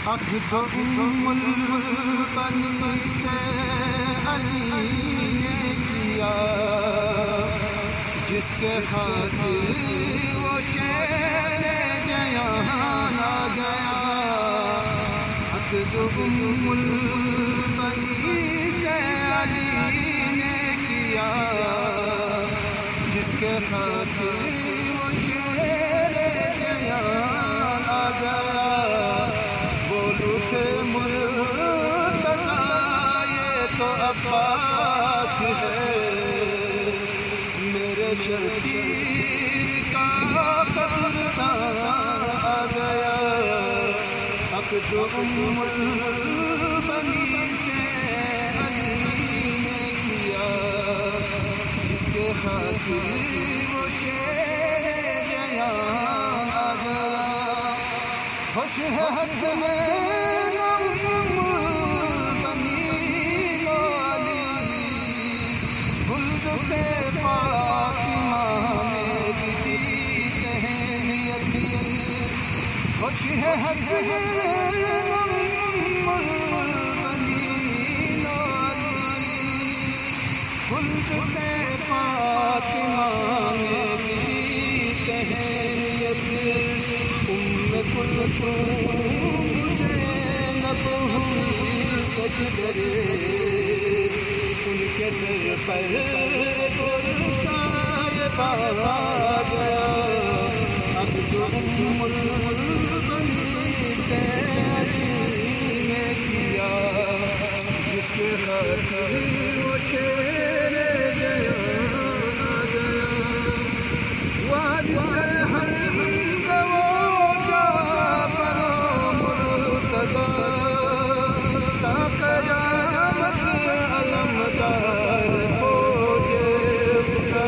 عقد البنی سے علی نے کیا، جس کے خاطر وہ شیر جہان آ گیا۔ عقد البنی سے علی نے کیا، جس کے خاطر وہ شیر جہان آ گیا۔ عباس ہے میرے شبیر کا قدردان آ گیا۔ عقد البنی سے علی نے کیا، جس کے خاطر وہ شیر جہان آ گیا۔ خوش ہے حسن خوش ہے حسن البنین علی، خلد سے فاطمہ نے بھی تہنیت۔ کلثوم زینب ہوئی سجدے، ان کے سر پر برسائے بار آ گیا۔ عقد البنی سے علی نے کیا، جس کے خاطر وہ شیر جہان آ گیا۔ وارث حمد و جعفر و مرتضی، تا قیامت علمدار فوج خدا۔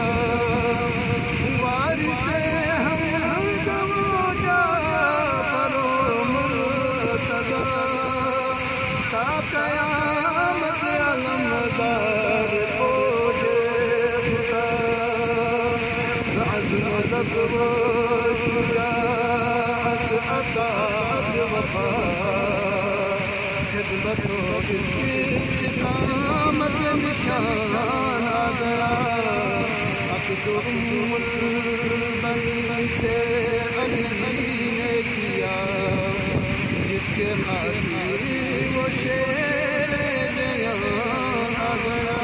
وارث حمد و جعفر و مرتضی، تا قیامت علمدار فوج خدا۔ عزم ذبر و شجاعت عطا وفا، خدمت و استقامت نشان آ گیا۔ عقد البنی سے علی نے کیا، جس کے خاطر وہ شیر جہان آ گیا۔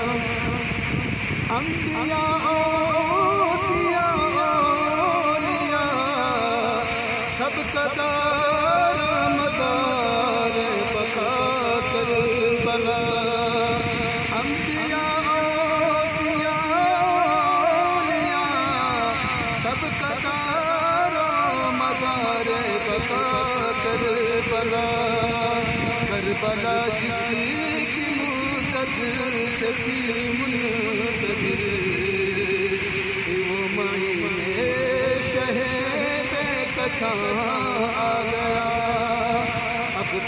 انبیاء اوصیاء اولیاء سب کا دار بقا کربلا۔ انبیاء اوصیاء اولیاء سب کا دار بقا کربلا۔ کربلا جس کی منتظر سے تھی منتظر، وہ معین شہید کساں آ گیا۔ عقد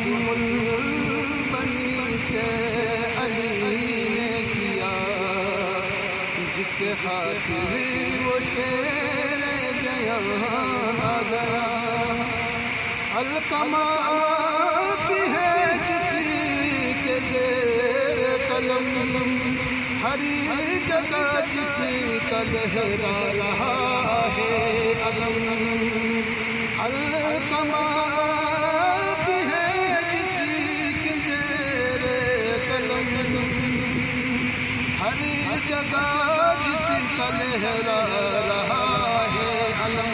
البنی سے علی نے کیا، جس کے خاطر وہ شیر جہان آ گیا۔ القمہ بھی ہے کسی کے زیر قلم، ہر جگہ کسی کا لہرا رہا ہے علم۔ القمہ بھی ہے کسی کے زیر قلم، ہر جگہ کسی کا لہرا رہا ہے علم۔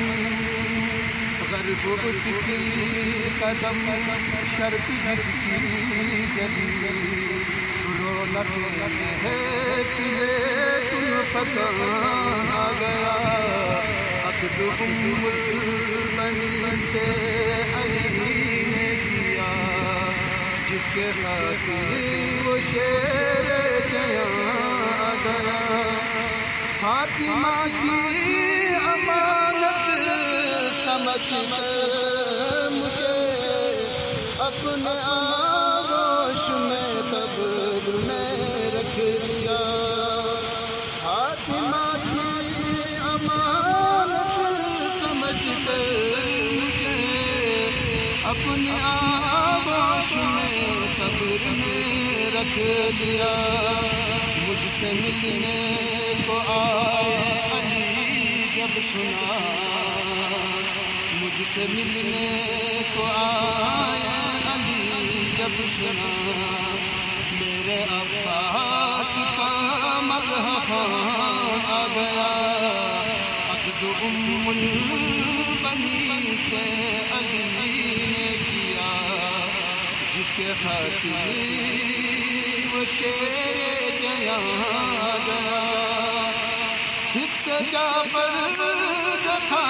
غرب اس کی قدم شرط جس کی جبی، رونق ہے سلے کن فتح آ گیا۔ عقد البنی سے علی نے کیا، جس کے خاطر وہ شیر جہان آ گیا۔ فاطمہ کی امانت سمجھ کر مجھے اپنے آغوش میں قبر میں رکھ لیا۔ فاطمہ کی امانت سمجھ کر مجھے اپنے آغوش میں قبر میں رکھ لیا. مجھ سے ملنے کو آئے علی جب سنا, مجھ سے ملنے کو آئے علی جب سنا. میرے عباس کا مذہب آ گیا. عقد ام البنی سے علی نے کیا, جس کے خاطر وہ شیر جیا گیا. سبت جعفر تھا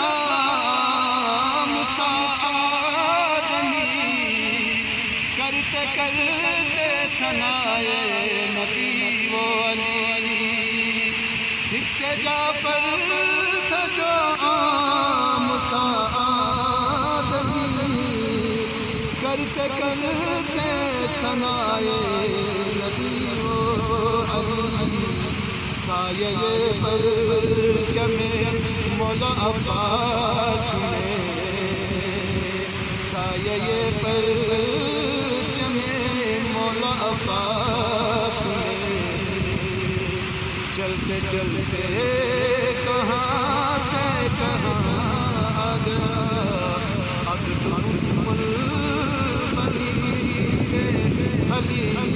آدمی, کرتے کرتے ثنائے نبی وہ علی. سبت جعفر تھا جو آدمی, کرتے کرتے ثنائے نبی وہ علی. سایہ پرچم مولا عباس میں, سایہ پرچم مولا عباس میں. چلتے چلتے کہاں سے کہاں آ گیا. عقد ام البنی سے علی